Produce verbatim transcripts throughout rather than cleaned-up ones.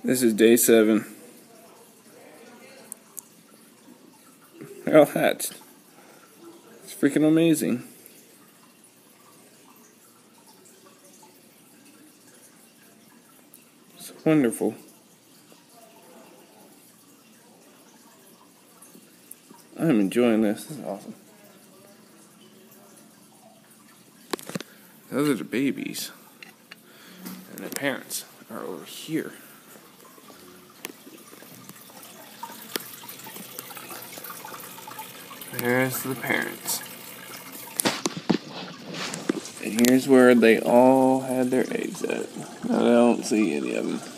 This is day seven. They're all hatched. It's freaking amazing. It's wonderful. I'm enjoying this. This is awesome. Those are the babies. And their parents are over here. There's the parents. And here's where they all had their eggs at. I don't see any of them.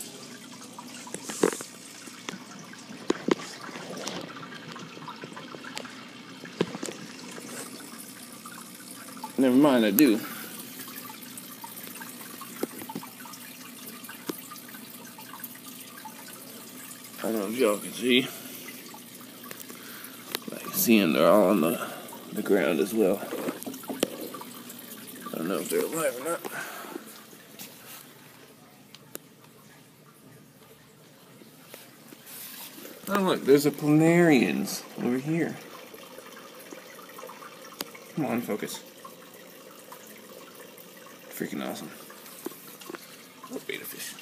Never mind, I do. I don't know if y'all can see. I can see them, they're all on the, the ground as well. I don't know if they're alive or not. Oh look, there's a planarians over here. Come on, focus. Freaking awesome. Oh, beta fish.